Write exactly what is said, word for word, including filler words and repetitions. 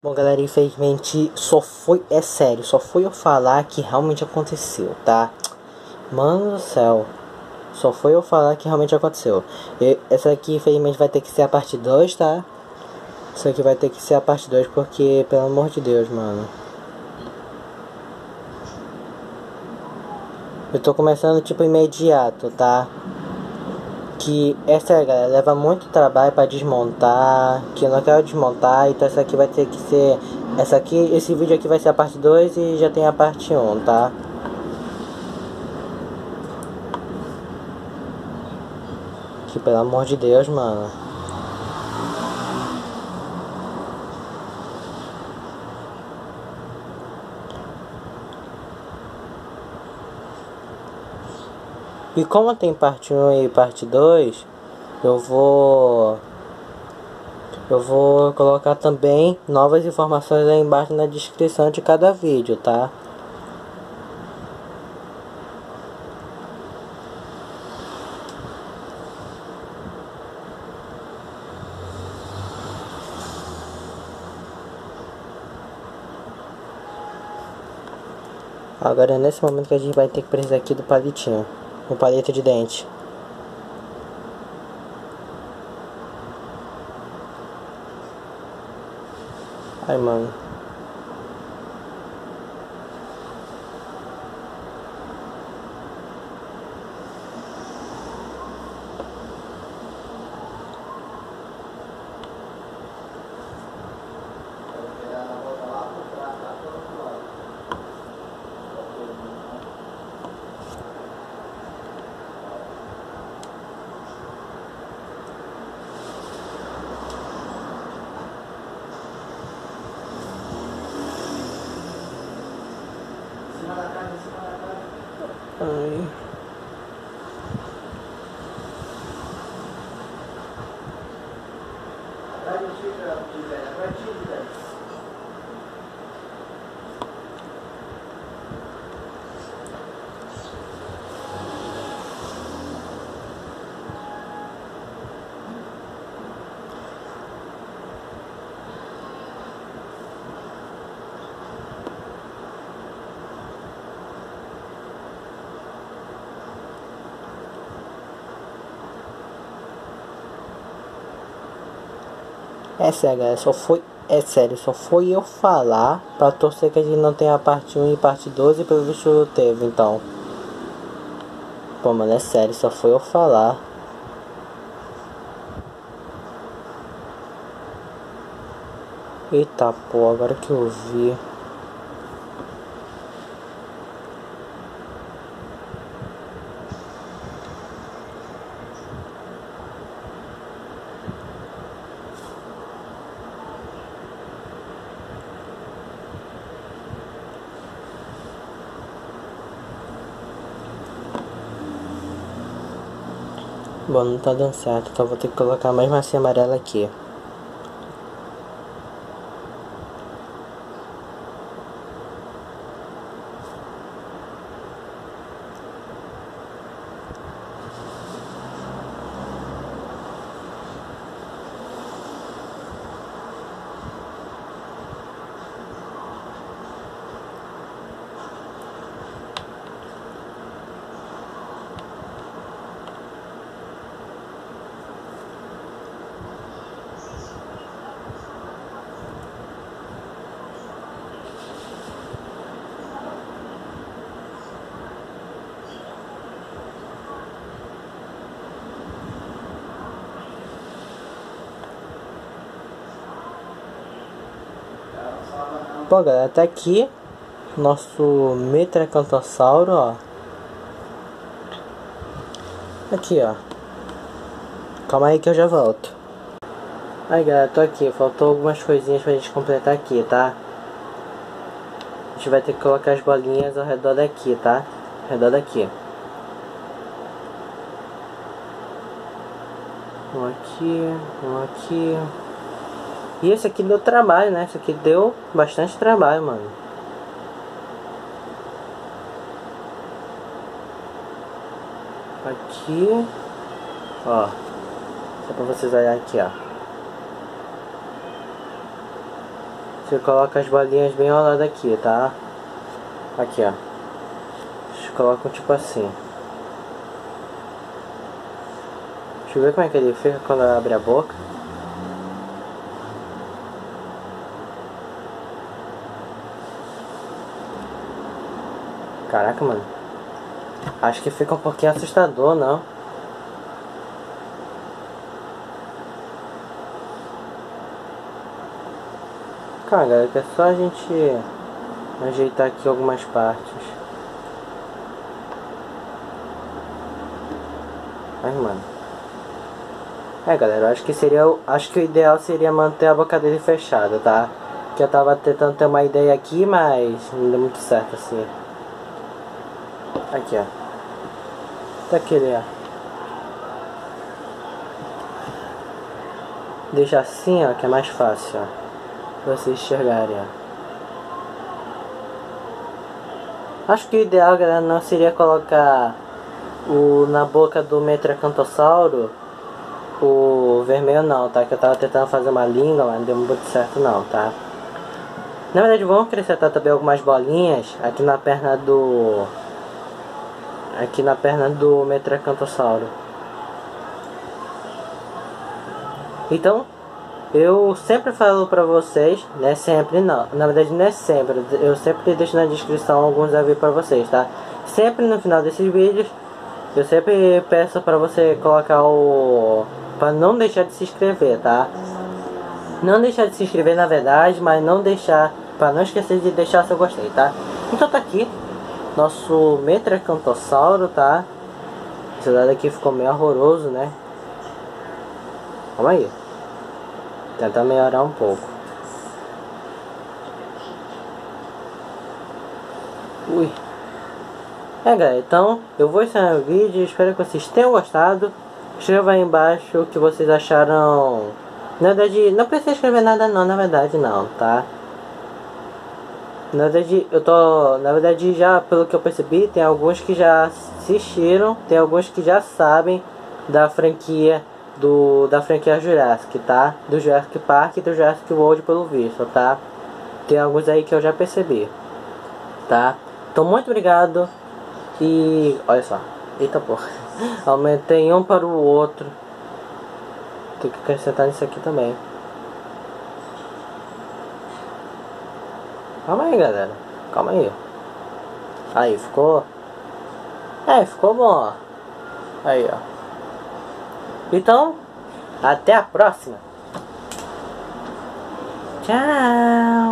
Bom, galera, infelizmente só foi, é sério, só foi eu falar que realmente aconteceu, tá? Mano do céu, só foi eu falar que realmente aconteceu. E essa aqui, infelizmente, vai ter que ser a parte dois, tá? Isso aqui vai ter que ser a parte dois porque, pelo amor de Deus, mano. Eu tô começando, tipo, imediato, tá? Que essa, galera, leva muito trabalho pra desmontar, que eu não quero desmontar, então essa aqui vai ter que ser, essa aqui, esse vídeo aqui vai ser a parte dois e já tem a parte um, tá? Que pelo amor de Deus, mano. E como tem parte um e parte dois, eu vou eu vou colocar também novas informações aí embaixo na descrição de cada vídeo, tá? Agora é nesse momento que a gente vai ter que precisar aqui do palitinho, o palito de dente. Ai, mano. Ai. É sério, galera, só foi. É sério, só foi eu falar pra torcer que a gente não tenha a parte um e parte dois e pelo visto teve, então. Pô, mano, é sério, só foi eu falar. Eita, pô, agora que eu vi. Bom, não tá dando certo, então vou ter que colocar mais massinha amarela aqui. Bom, galera, tá aqui nosso Metracantossauro, ó. Aqui, ó. Calma aí que eu já volto. Aí, galera, tô aqui. Faltou algumas coisinhas pra gente completar aqui, tá? A gente vai ter que colocar as bolinhas ao redor daqui, tá? Ao redor daqui. Um aqui, um aqui. E esse aqui deu trabalho, né? Esse aqui deu bastante trabalho, mano. Aqui. Ó. Só pra vocês olharem aqui, ó. Você coloca as bolinhas bem ao lado aqui, tá? Aqui, ó. Vocês colocam tipo assim. Deixa eu ver como é que ele fica quando abre a boca. Caraca, mano. Acho que fica um pouquinho assustador, não? Cara, galera, que é só a gente ajeitar aqui algumas partes. Ai, mano. É, galera, eu acho que seria, acho que o ideal seria manter a boca dele fechada, tá? Que eu tava tentando ter uma ideia aqui, mas não deu muito certo assim. Aqui, ó. Tá aquele, ó. Deixa assim, ó, que é mais fácil, ó. Pra vocês enxergarem, ó. Acho que o ideal, galera, não seria colocar o, na boca do Metracantossauro o vermelho não, tá? Que eu tava tentando fazer uma língua, mas não deu muito certo não, tá? Na verdade, vamos acrescentar também algumas bolinhas aqui na perna do... Aqui na perna do Metracantossauro. Então, eu sempre falo pra vocês, né? Sempre não, na verdade não é sempre. Eu sempre deixo na descrição alguns avisos pra vocês, tá? Sempre no final desses vídeos, eu sempre peço pra você colocar o... Pra não deixar de se inscrever, tá? Não deixar de se inscrever na verdade, mas não deixar... Pra não esquecer de deixar seu gostei, tá? Então tá aqui nosso Metracantossauro, tá? Esse lado aqui ficou meio horroroso, né? Calma aí. Tentar melhorar um pouco. Ui. É, galera, então eu vou encerrar o vídeo. Espero que vocês tenham gostado. Escreva aí embaixo o que vocês acharam. Na verdade, não precisa escrever nada não, na verdade não, tá? Na verdade, eu tô... Na verdade, já pelo que eu percebi, tem alguns que já assistiram. Tem alguns que já sabem da franquia do... Da franquia Jurassic, tá? Do Jurassic Park e do Jurassic World, pelo visto, tá? Tem alguns aí que eu já percebi, tá? Então, muito obrigado. E... Olha só. Eita porra. Aumentei um para o outro. Tem que acrescentar nisso aqui também. Calma aí, galera. Calma aí. Aí, ficou... É, ficou bom, ó. Aí, ó. Então, até a próxima. Tchau.